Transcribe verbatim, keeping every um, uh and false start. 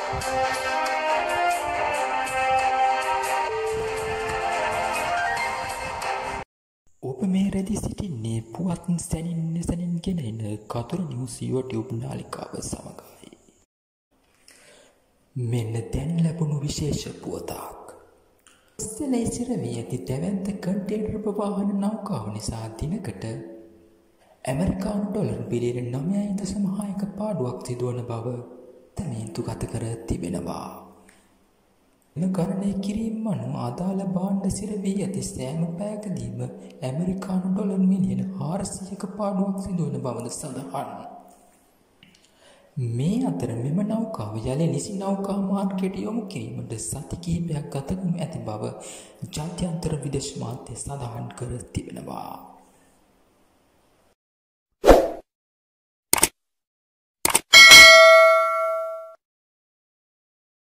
ඔබ මේ රැදි සිටින්නේ පුවත් සැනින් සැනින් ගෙන එන කතුරු නිවුස් YouTube නාලිකාව සමගයි. මෙන්න දැන් ලැබුණු විශේෂ පුවතක්. ඉස්සෙල්ලා ඉසිර වී ඇති දැවැන්ත කන්ටේනර් ප්‍රවාහන නෞකාව නිසා දිනකට ඇමරිකානු ඩොලර් බිලියන නවයයි දශම හයක පාඩුවක් සිදුවන බව තැනීන්තුගත කර තිබෙනවා. එම ගණනය කිරීම අනුව අදාළ භාණ්ඩ සිර වී ඇති සෑම පැයකදීම ඇමරිකානු ඩොලර් මිලියන හාරසියයක පාඩුවක් සිදුවන බවද සඳහන්. මේ අතර මෙම නෞකාව යළි නිසි නෞකා මාර්ගයට යොමු කිරීමට සති කිහිපයක් ගත කරනු ඇති බව ජාත්‍යන්තර විදේශ මාධ්‍ය සඳහන් කර තිබෙනවා.